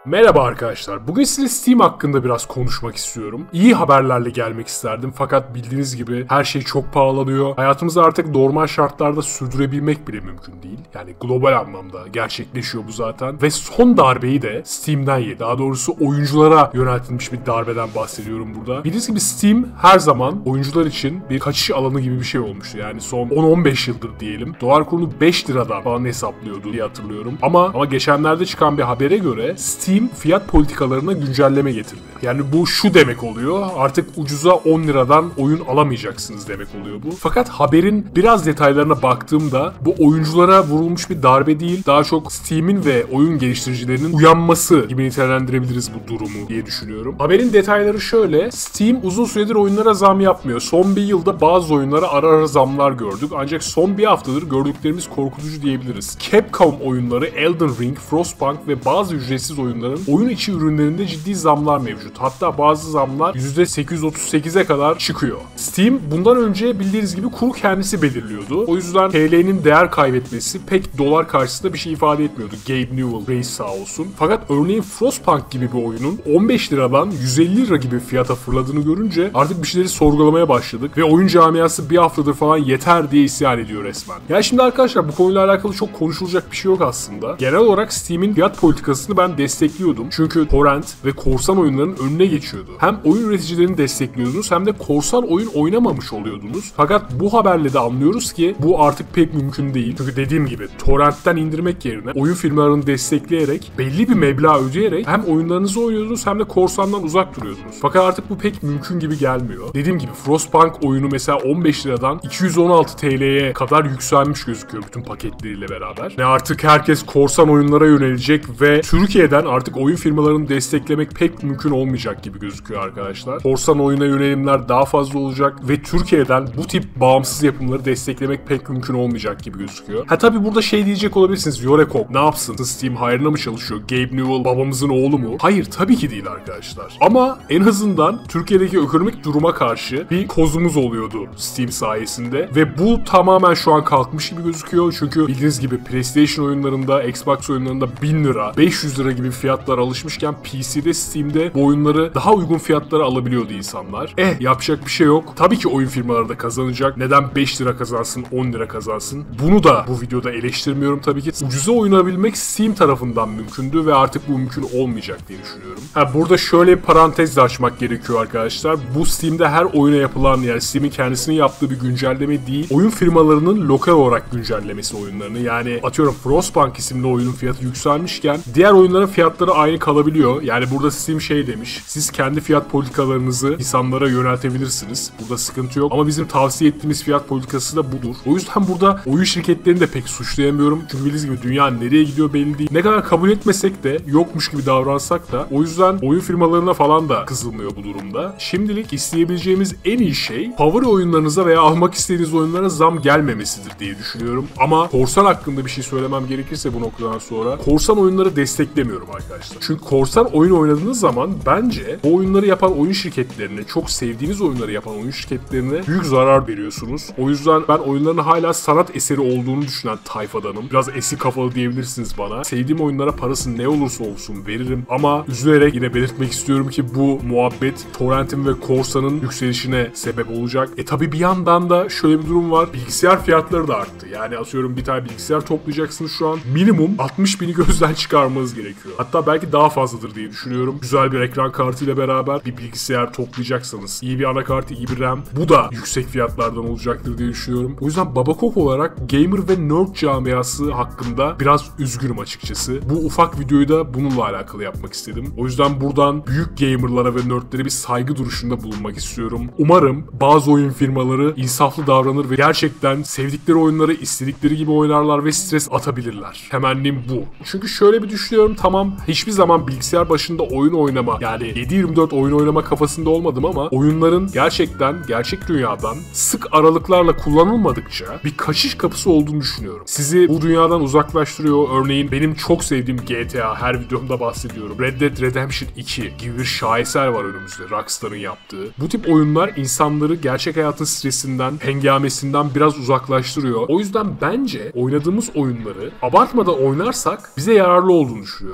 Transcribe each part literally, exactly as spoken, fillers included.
Merhaba arkadaşlar. Bugün size Steam hakkında biraz konuşmak istiyorum. İyi haberlerle gelmek isterdim fakat bildiğiniz gibi her şey çok pahalanıyor. Hayatımızı artık normal şartlarda sürdürebilmek bile mümkün değil. Yani global anlamda gerçekleşiyor bu zaten. Ve son darbeyi de Steam'den yedi. Daha doğrusu oyunculara yöneltilmiş bir darbeden bahsediyorum burada. Bildiğiniz gibi Steam her zaman oyuncular için bir kaçış alanı gibi bir şey olmuştu. Yani son on on beş yıldır diyelim. Dolar kurunu beş liradan falan hesaplıyordu diye hatırlıyorum. Ama ama geçenlerde çıkan bir habere göre Steam fiyat politikalarına güncelleme getirdi. Yani bu şu demek oluyor, artık ucuza on liradan oyun alamayacaksınız demek oluyor bu. Fakat haberin biraz detaylarına baktığımda bu oyunculara vurulmuş bir darbe değil, daha çok Steam'in ve oyun geliştiricilerinin uyanması gibi nitelendirebiliriz bu durumu diye düşünüyorum. Haberin detayları şöyle: Steam uzun süredir oyunlara zam yapmıyor. Son bir yılda bazı oyunlara ara ara zamlar gördük. Ancak son bir haftadır gördüklerimiz korkutucu diyebiliriz. Capcom oyunları, Elden Ring, Frostpunk ve bazı ücretsiz oyunların oyun içi ürünlerinde ciddi zamlar mevcut. Hatta bazı zamlar yüzde sekiz yüz otuz sekize kadar çıkıyor. Steam bundan önce bildiğiniz gibi kuru kendisi belirliyordu. O yüzden T L'nin değer kaybetmesi pek dolar karşısında bir şey ifade etmiyordu. Gabe Newell reis sağ olsun. Fakat örneğin Frostpunk gibi bir oyunun on beş liradan yüz elli lira gibi fiyata fırladığını görünce artık bir şeyleri sorgulamaya başladık ve oyun camiası bir haftadır falan yeter diye isyan ediyor resmen. Yani şimdi arkadaşlar bu konuyla alakalı çok konuşulacak bir şey yok aslında. Genel olarak Steam'in fiyat politikasını ben destekliyordum. Çünkü torrent ve korsan oyunların önüne geçiyordu. Hem oyun üreticilerini destekliyordunuz hem de korsan oyun oynamamış oluyordunuz. Fakat bu haberle de anlıyoruz ki bu artık pek mümkün değil. Çünkü dediğim gibi torrentten indirmek yerine oyun firmalarını destekleyerek, belli bir meblağ ödeyerek hem oyunlarınızı oynuyordunuz hem de korsandan uzak duruyordunuz. Fakat artık bu pek mümkün gibi gelmiyor. Dediğim gibi Frostpunk oyunu mesela on beş liradan iki yüz on altı T L'ye kadar yükselmiş gözüküyor bütün paketleriyle beraber. Ne artık herkes korsan oyunlara yönelecek ve Türkiye'den artık oyun firmalarını desteklemek pek mümkün olmayacak gibi gözüküyor arkadaşlar. Korsan oyuna yönelimler daha fazla olacak ve Türkiye'den bu tip bağımsız yapımları desteklemek pek mümkün olmayacak gibi gözüküyor. Ha tabi burada şey diyecek olabilirsiniz: Yorekop ne yapsın? Steam hayrına mı çalışıyor? Gabe Newell babamızın oğlu mu? Hayır, tabii ki değil arkadaşlar. Ama en azından Türkiye'deki ekonomik duruma karşı bir kozumuz oluyordu Steam sayesinde ve bu tamamen şu an kalkmış gibi gözüküyor. Çünkü bildiğiniz gibi PlayStation oyunlarında, Xbox oyunlarında bin lira, beş yüz lira gibi fiyatlar alışmışken P C'de, Steam'de bu oyunları daha uygun fiyatlara alabiliyordu insanlar. Eh, yapacak bir şey yok. Tabii ki oyun firmaları da kazanacak. Neden beş lira kazansın, on lira kazansın? Bunu da bu videoda eleştirmiyorum tabii ki. Ucuza oynayabilmek Steam tarafından mümkündü ve artık bu mümkün olmayacak diye düşünüyorum. Ha, burada şöyle bir parantez de açmak gerekiyor arkadaşlar. Bu Steam'de her oyuna yapılan, yani Steam'in kendisinin yaptığı bir güncelleme değil, oyun firmalarının lokal olarak güncellemesi oyunlarını. Yani atıyorum Frostpunk isimli oyunun fiyatı yükselmişken diğer oyunların fiyatları aynı kalabiliyor. Yani burada Steam şey demiş: siz kendi fiyat politikalarınızı insanlara yöneltebilirsiniz. Burada sıkıntı yok. Ama bizim tavsiye ettiğimiz fiyat politikası da budur. O yüzden burada oyun şirketlerini de pek suçlayamıyorum. Çünkü bildiğiniz gibi dünya nereye gidiyor belli değil. Ne kadar kabul etmesek de, yokmuş gibi davransak da, o yüzden oyun firmalarına falan da kızılmıyor bu durumda. Şimdilik isteyebileceğimiz en iyi şey favori oyunlarınıza veya almak istediğiniz oyunlara zam gelmemesidir diye düşünüyorum. Ama korsan hakkında bir şey söylemem gerekirse bu noktadan sonra, korsan oyunları desteklemiyorum arkadaşlar. Çünkü korsan oyun oynadığınız zaman bence o oyunları yapan oyun şirketlerine, çok sevdiğiniz oyunları yapan oyun şirketlerine büyük zarar veriyorsunuz. O yüzden ben oyunların hala sanat eseri olduğunu düşünen tayfadanım. Biraz eski kafalı diyebilirsiniz bana. Sevdiğim oyunlara parası ne olursa olsun veririm ama üzülerek yine belirtmek istiyorum ki bu muhabbet torrentin ve korsanın yükselişine sebep olacak. E tabi bir yandan da şöyle bir durum var: bilgisayar fiyatları da arttı. Yani atıyorum bir tane bilgisayar toplayacaksınız şu an, minimum altmış bini gözden çıkarmanız gerekiyor. Hatta belki daha fazladır diye düşünüyorum. Güzel bir ekran kartıyla beraber bir bilgisayar toplayacaksanız, iyi bir anakartı, iyi bir RAM, bu da yüksek fiyatlardan olacaktır diye düşünüyorum. O yüzden Babakok olarak gamer ve nerd camiası hakkında biraz üzgünüm açıkçası. Bu ufak videoyu da bununla alakalı yapmak istedim. O yüzden buradan büyük gamerlara ve nerdlere bir saygı duruşunda bulunmak istiyorum. Umarım bazı oyun firmaları insaflı davranır ve gerçekten sevdikleri oyunları istedikleri gibi oynarlar ve stres atabilirler. Temennim bu. Çünkü şöyle bir düşünüyorum: tamam, hiçbir zaman bilgisayar başında oyun oynama, yani yedi yirmi dört oyun oynama kafasında olmadım ama oyunların gerçekten gerçek dünyadan sık aralıklarla kullanılmadıkça bir kaçış kapısı olduğunu düşünüyorum. Sizi bu dünyadan uzaklaştırıyor. Örneğin benim çok sevdiğim G T A, her videomda bahsediyorum. Red Dead Redemption iki gibi bir şaheser var önümüzde, Rockstar'ın yaptığı. Bu tip oyunlar insanları gerçek hayatın stresinden, hengamesinden biraz uzaklaştırıyor. O yüzden bence oynadığımız oyunları abartmadan oynarsak bize yararlı olduğunu düşünüyorum. Çünkü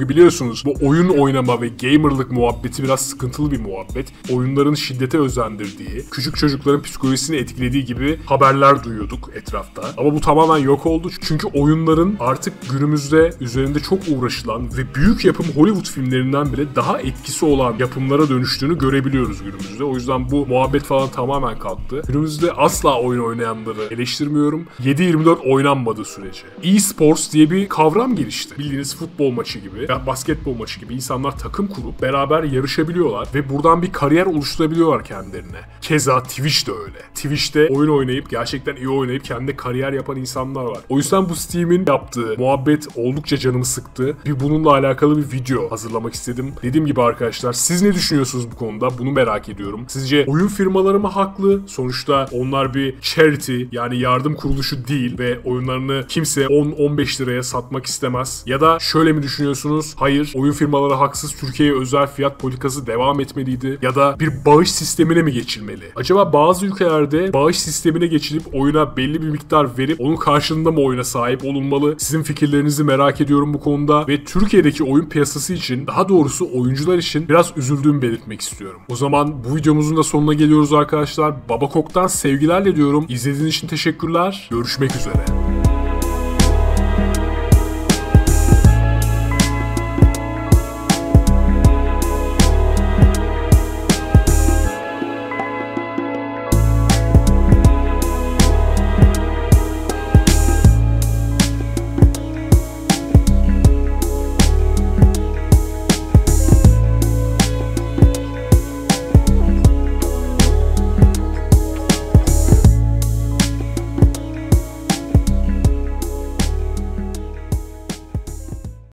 Çünkü biliyorsunuz bu oyun oynama ve gamerlık muhabbeti biraz sıkıntılı bir muhabbet. Oyunların şiddete özendirdiği, küçük çocukların psikolojisini etkilediği gibi haberler duyuyorduk etrafta. Ama bu tamamen yok oldu. Çünkü oyunların artık günümüzde üzerinde çok uğraşılan ve büyük yapım Hollywood filmlerinden bile daha etkisi olan yapımlara dönüştüğünü görebiliyoruz günümüzde. O yüzden bu muhabbet falan tamamen kalktı. Günümüzde asla oyun oynayanları eleştirmiyorum. yedi yirmi dört oynanmadığı sürece. E-sports diye bir kavram gelişti. Bildiğiniz futbol maçı gibi ya basketbol maçı gibi insanlar takım kurup beraber yarışabiliyorlar ve buradan bir kariyer oluşturabiliyorlar kendilerine. Keza Twitch de öyle. Twitch'te oyun oynayıp gerçekten iyi oynayıp kendi kariyer yapan insanlar var. O yüzden bu Steam'in yaptığı muhabbet oldukça canımı sıktı. Bir bununla alakalı bir video hazırlamak istedim. Dediğim gibi arkadaşlar siz ne düşünüyorsunuz bu konuda? Bunu merak ediyorum. Sizce oyun firmaları mı haklı? Sonuçta onlar bir charity yani yardım kuruluşu değil ve oyunlarını kimse on on beş liraya satmak istemez. Ya da şöyle mi düşünüyorsunuz? Hayır, oyun firmaları haksız, Türkiye'ye özel fiyat politikası devam etmeliydi. Ya da bir bağış sistemine mi geçilmeli? Acaba bazı ülkelerde bağış sistemine geçilip oyuna belli bir miktar verip onun karşılığında mı oyuna sahip olunmalı? Sizin fikirlerinizi merak ediyorum bu konuda ve Türkiye'deki oyun piyasası için, daha doğrusu oyuncular için biraz üzüldüğümü belirtmek istiyorum. O zaman bu videomuzun da sonuna geliyoruz arkadaşlar. Babakok'tan sevgilerle diyorum. İzlediğiniz için teşekkürler. Görüşmek üzere.